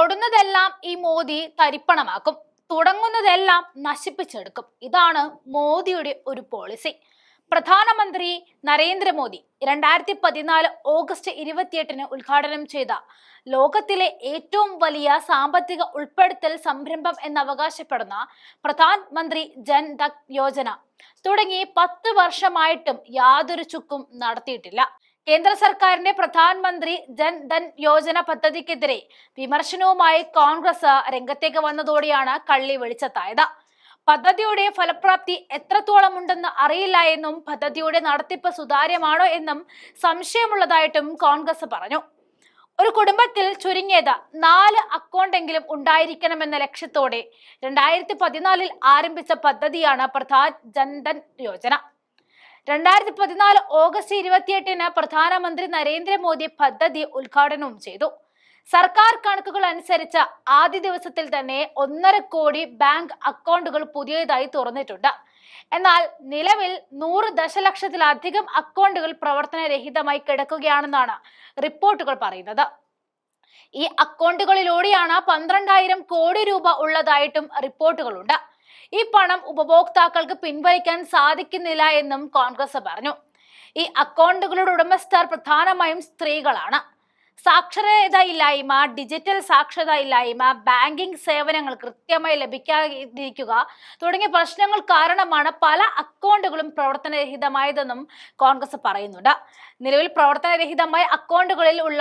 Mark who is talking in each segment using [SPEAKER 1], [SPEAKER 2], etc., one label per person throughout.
[SPEAKER 1] തൊടുന്നതെല്ലാം ഈ മോദി തരിപ്പണമാക്കും, തുടങ്ങുന്നതെല്ലാം നശിപ്പിച്ചെടുക്കും. ഇതാണ് മോദിയുടെ ഒരു പോളിസി. പ്രധാനമന്ത്രി നരേന്ദ്രമോദി 2014 ഓഗസ്റ്റ് 28 ഉദ്ഘാടനം ചെയ്ത ലോകത്തിലെ ഏറ്റവും വലിയ സാമ്പത്തിക ഉൾപ്പെടുത്തൽ സംരംഭം എന്നവകാശപ്പെടുന്ന പ്രധാനമന്ത്രി ജൻ ധൻ യോജന തുടങ്ങി 10 വർഷമായിട്ടും യാതൊരു ചുക്കും നടത്തിയിട്ടില്ല. കേന്ദ്ര സർക്കാരിന്റെ പ്രധാനമന്ത്രി ജൻ ധൻ യോജന പദ്ധതിക്കെതിരെ വിമർശനവുമായി കോൺഗ്രസ് രംഗത്തേക്ക് വന്നതോടെയാണ് കള്ളി വെളിച്ചത്തായത്. പദ്ധതിയുടെ ഫലപ്രാപ്തി എത്രത്തോളം ഉണ്ടെന്ന് അറിയില്ല എന്നും പദ്ധതിയുടെ നടത്തിപ്പ് സുതാര്യമാണോ എന്നും സംശയമുള്ളതായിട്ടും കോൺഗ്രസ് പറഞ്ഞു. ഒരു കുടുംബത്തിൽ ചുരുങ്ങിയത് 4 അക്കൗണ്ടെങ്കിലും ഉണ്ടായിരിക്കണമെന്ന ലക്ഷ്യത്തോടെ 2014 ആരംഭിച്ച പദ്ധതിയാണ് പ്രധാൻ ജൻ ധൻ യോജന. 2014 ഓഗസ്റ്റ് 28 പ്രധാനമന്ത്രി നരേന്ദ്രമോദി പദ്ധതി ഉദ്ഘാടനവും ചെയ്തു. സർക്കാർ കണക്കുകൾ അനുസരിച്ച് ആദ്യ ദിവസത്തിൽ തന്നെ 1.5 കോടി ബാങ്ക് അക്കൗണ്ടുകൾ പുതിയതായി തുറന്നിട്ടുണ്ട്. എന്നാൽ നിലവിൽ 100 ദശലക്ഷത്തിലധികം അക്കൗണ്ടുകൾ പ്രവർത്തനരഹിതമായി കിടക്കുകയാണെന്നാണ് റിപ്പോർട്ടുകൾ പറയുന്നത്. ഈ അക്കൗണ്ടുകളിലൂടെയാണ് 12,000 കോടി രൂപ ഉള്ളതായിട്ടും റിപ്പോർട്ടുകളുണ്ട്. ഈ പണം ഉപഭോക്താക്കൾക്ക് പിൻവലിക്കാൻ സാധിക്കുന്നില്ല എന്നും കോൺഗ്രസ് പറഞ്ഞു. ഈ അക്കൗണ്ടുകളുടെ ഉടമസ്ഥർ പ്രധാനമായും സ്ത്രീകളാണ്. സാക്ഷരതയില്ലായ്മ, ഡിജിറ്റൽ സാക്ഷരത ഇല്ലായ്മ, ബാങ്കിംഗ് സേവനങ്ങൾ കൃത്യമായി ലഭിക്കാതിരിക്കുക തുടങ്ങിയ പ്രശ്നങ്ങൾ കാരണമാണ് പല അക്കൗണ്ടുകളും പ്രവർത്തനരഹിതമായതെന്നും കോൺഗ്രസ് പറയുന്നുണ്ട്. നിലവിൽ പ്രവർത്തനരഹിതമായ അക്കൗണ്ടുകളിൽ ഉള്ള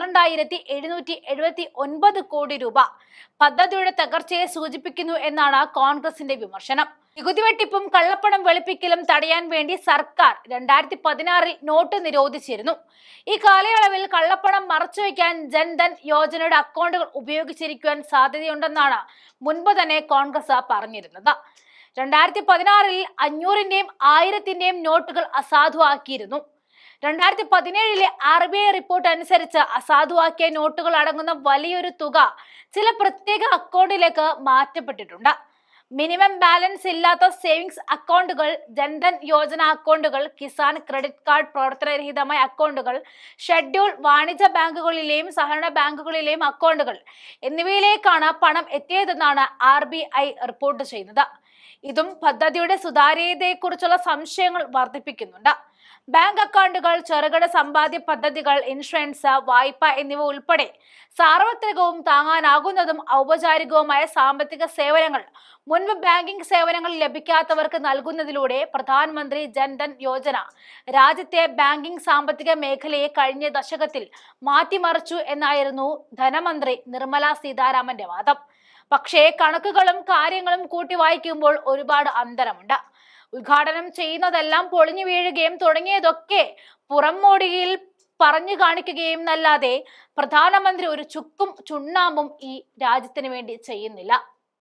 [SPEAKER 1] 12,779 കോടി രൂപ പദ്ധതിയുടെ തകർച്ചയെ സൂചിപ്പിക്കുന്നു എന്നാണ് കോൺഗ്രസിന്റെ വിമർശനം. നികുതി വെട്ടിപ്പും കള്ളപ്പണം വെളുപ്പിക്കലും തടയാൻ വേണ്ടി സർക്കാർ 2016 നോട്ട് നിരോധിച്ചിരുന്നു. ഈ കാലയളവിൽ കള്ളപ്പണം മറച്ചുവെക്കാൻ ജൻ ധൻ യോജനയുടെ അക്കൗണ്ടുകൾ ഉപയോഗിച്ചിരിക്കുവാൻ സാധ്യതയുണ്ടെന്നാണ് മുൻപ് തന്നെ കോൺഗ്രസ് പറഞ്ഞിരുന്നത്. 2016 500-ന്റെയും 1000-ന്റെയും നോട്ടുകൾ അസാധുവാക്കിയിരുന്നു. 2017 RBI റിപ്പോർട്ട് അനുസരിച്ച് അസാധുവാക്കിയ നോട്ടുകൾ അടങ്ങുന്ന വലിയൊരു തുക ചില പ്രത്യേക അക്കൗണ്ടിലേക്ക് മാറ്റപ്പെട്ടിട്ടുണ്ട്. മിനിമം ബാലൻസ് ഇല്ലാത്ത സേവിങ്സ് അക്കൗണ്ടുകൾ, ജൻധൻ യോജന അക്കൗണ്ടുകൾ, കിസാൻ ക്രെഡിറ്റ് കാർഡ് പ്രവർത്തനരഹിതമായ അക്കൗണ്ടുകൾ, ഷെഡ്യൂൾ വാണിജ്യ ബാങ്കുകളിലെയും സഹകരണ ബാങ്കുകളിലെയും അക്കൗണ്ടുകൾ എന്നിവയിലേക്കാണ് പണം എത്തിയതെന്നാണ് RBI റിപ്പോർട്ട് ചെയ്യുന്നത്. ഇതും പദ്ധതിയുടെ സുതാര്യതയെക്കുറിച്ചുള്ള സംശയങ്ങൾ വർദ്ധിപ്പിക്കുന്നുണ്ട്. ബാങ്ക് അക്കൗണ്ടുകൾ, ചെറുകിട സമ്പാദ്യ പദ്ധതികൾ, ഇൻഷുറൻസ്, വായ്പ എന്നിവ ഉൾപ്പെടെ സാർവത്രികവും താങ്ങാനാകുന്നതും ഔപചാരികവുമായ സാമ്പത്തിക സേവനങ്ങൾ മുൻപ് ബാങ്കിംഗ് സേവനങ്ങൾ ലഭിക്കാത്തവർക്ക് നൽകുന്നതിലൂടെ പ്രധാനമന്ത്രി ജൻ ധൻ യോജന രാജ്യത്തെ ബാങ്കിംഗ് സാമ്പത്തിക മേഖലയെ കഴിഞ്ഞ ദശകത്തിൽ മാറ്റിമറിച്ചു എന്നായിരുന്നു ധനമന്ത്രി നിർമ്മല സീതാരാമന്റെ വാദം. പക്ഷേ കണക്കുകളും കാര്യങ്ങളും കൂട്ടി വായിക്കുമ്പോൾ ഒരുപാട് അന്തരമുണ്ട്. ഉദ്ഘാടനം ചെയ്യുന്നതെല്ലാം പൊളിഞ്ഞു വീഴുകയും തുടങ്ങിയതൊക്കെ പുറംമോടിയിൽ പറഞ്ഞു കാണിക്കുകയും എന്നല്ലാതെ പ്രധാനമന്ത്രി ഒരു ചുക്കും ചുണ്ണാമ്പും ഈ രാജ്യത്തിന് വേണ്ടി ചെയ്യുന്നില്ല.